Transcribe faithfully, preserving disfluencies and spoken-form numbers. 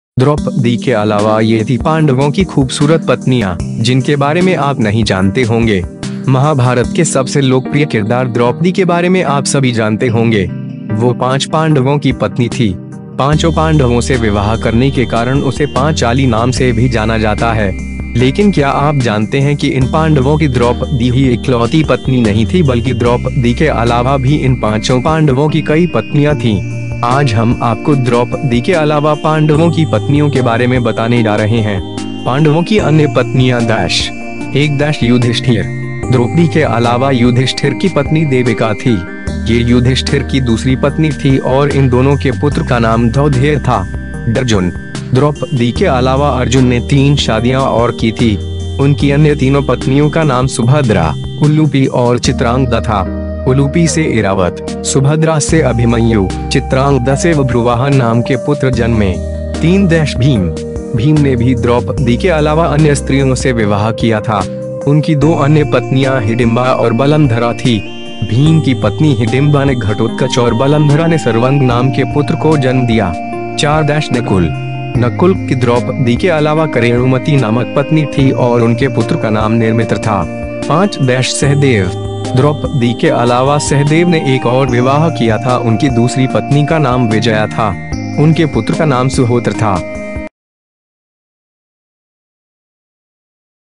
द्रौपदी के अलावा ये थी पांडवों की खूबसूरत पत्नियां, जिनके बारे में आप नहीं जानते होंगे। महाभारत के सबसे लोकप्रिय किरदार द्रौपदी के बारे में आप सभी जानते होंगे। वो पांच पांडवों की पत्नी थी। पांचों पांडवों से विवाह करने के कारण उसे पांचाली नाम से भी जाना जाता है। लेकिन क्या आप जानते हैं कि इन पांडवों की द्रौपदी ही इकलौती पत्नी नहीं थी, बल्कि द्रौपदी के अलावा भी इन पांचों पांडवों की कई पत्नियां थीं। आज हम आपको द्रौपदी के अलावा पांडवों की पत्नियों के बारे में बताने जा रहे हैं। पांडवों की अन्य पत्नियां दाश एक दाश युधिष्ठिर। द्रौपदी के अलावा युधिष्ठिर की पत्नी देविका थी। ये युधिष्ठिर की दूसरी पत्नी थी और इन दोनों के पुत्र का नाम द्रौपदेय था। अर्जुन। द्रौपदी के अलावा अर्जुन ने तीन शादियां और की थी। उनकी अन्य तीनों पत्नियों का नाम सुभद्रा, उलूपी और चित्रांगदा था। उलूपी से इरावत, सुभद्रा से अभिमन्यु, चित्रांगदा से बभ्रुवाहन नाम के पुत्र जन्मे। तीन देश भीम। भीम ने भी द्रौपदी के अलावा अन्य स्त्रियों से विवाह किया था। उनकी दो अन्य पत्नियां हिडिंबा और बलंधरा थी। भीम की पत्नी हिडिंबा ने घटोत्कच और बलंधरा ने सर्वंग नाम के पुत्र को जन्म दिया। चार देश नकुल। नकुल की द्रौपदी के अलावा करेणुमती नामक पत्नी थी और उनके पुत्र का नाम निर्मित्र था। पांच देश सहदेव। द्रौपदी के अलावा सहदेव ने एक और विवाह किया था। उनकी दूसरी पत्नी का नाम विजया था। उनके पुत्र का नाम सुहोत्र था।